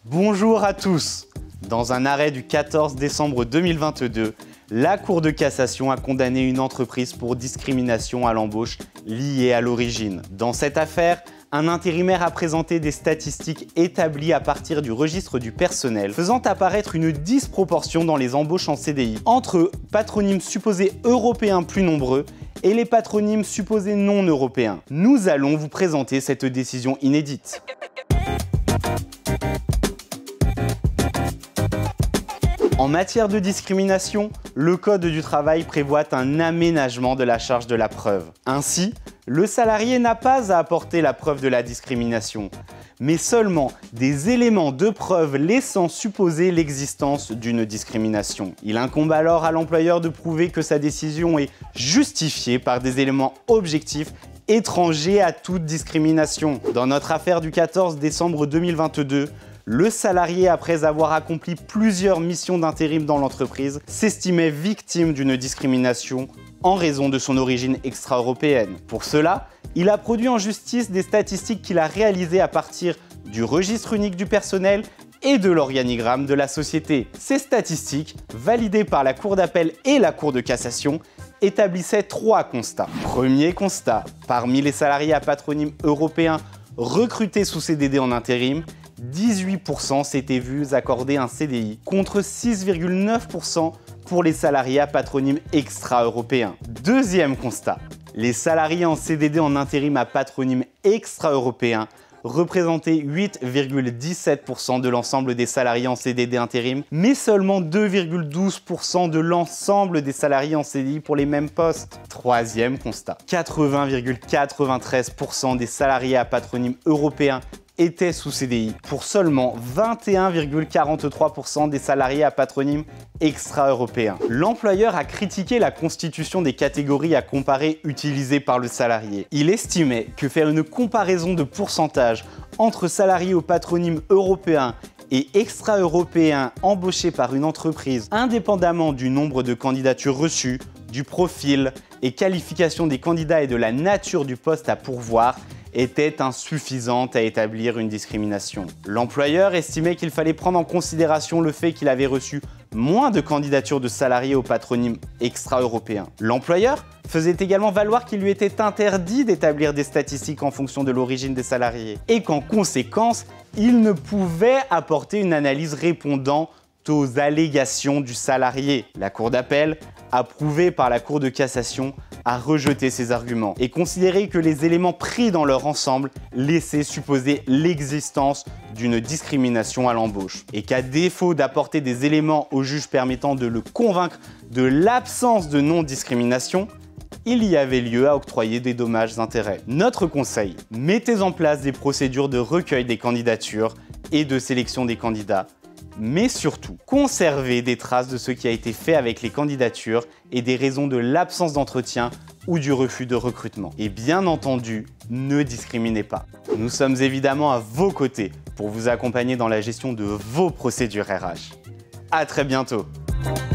Bonjour à tous. Dans un arrêt du 14 décembre 2022, la Cour de cassation a condamné une entreprise pour discrimination à l'embauche liée à l'origine. Dans cette affaire, un intérimaire a présenté des statistiques établies à partir du registre du personnel, faisant apparaître une disproportion dans les embauches en CDI entre patronymes supposés européens plus nombreux et les patronymes supposés non européens. Nous allons vous présenter cette décision inédite. En matière de discrimination, le Code du travail prévoit un aménagement de la charge de la preuve. Ainsi, le salarié n'a pas à apporter la preuve de la discrimination, mais seulement des éléments de preuve laissant supposer l'existence d'une discrimination. Il incombe alors à l'employeur de prouver que sa décision est justifiée par des éléments objectifs étrangers à toute discrimination. Dans notre affaire du 14 décembre 2022, le salarié, après avoir accompli plusieurs missions d'intérim dans l'entreprise, s'estimait victime d'une discrimination en raison de son origine extra-européenne. Pour cela, il a produit en justice des statistiques qu'il a réalisées à partir du registre unique du personnel et de l'organigramme de la société. Ces statistiques, validées par la Cour d'appel et la Cour de cassation, établissaient 3 constats. Premier constat, parmi les salariés à patronyme européen recrutés sous CDD en intérim, 18% s'étaient vus accorder un CDI, contre 6,9% pour les salariés à patronyme extra-européen. Deuxième constat, les salariés en CDD en intérim à patronyme extra-européen représentaient 8,17% de l'ensemble des salariés en CDD intérim, mais seulement 2,12% de l'ensemble des salariés en CDI pour les mêmes postes. Troisième constat, 80,93% des salariés à patronyme européen étaient sous CDI pour seulement 21,43% des salariés à patronyme extra-européen. L'employeur a critiqué la constitution des catégories à comparer utilisées par le salarié. Il estimait que faire une comparaison de pourcentage entre salariés au patronyme européen et extra-européens embauchés par une entreprise, indépendamment du nombre de candidatures reçues, du profil et qualification des candidats et de la nature du poste à pourvoir, était insuffisante à établir une discrimination. L'employeur estimait qu'il fallait prendre en considération le fait qu'il avait reçu moins de candidatures de salariés au patronyme extra-européen. L'employeur faisait également valoir qu'il lui était interdit d'établir des statistiques en fonction de l'origine des salariés et qu'en conséquence, il ne pouvait apporter une analyse répondant aux allégations du salarié. La Cour d'appel, approuvée par la Cour de cassation, a rejeté ces arguments et considéré que les éléments pris dans leur ensemble laissaient supposer l'existence d'une discrimination à l'embauche et qu'à défaut d'apporter des éléments au juge permettant de le convaincre de l'absence de non-discrimination, il y avait lieu à octroyer des dommages-intérêts. Notre conseil, mettez en place des procédures de recueil des candidatures et de sélection des candidats, mais surtout, conservez des traces de ce qui a été fait avec les candidatures et des raisons de l'absence d'entretien ou du refus de recrutement. Et bien entendu, ne discriminez pas. Nous sommes évidemment à vos côtés pour vous accompagner dans la gestion de vos procédures RH. À très bientôt.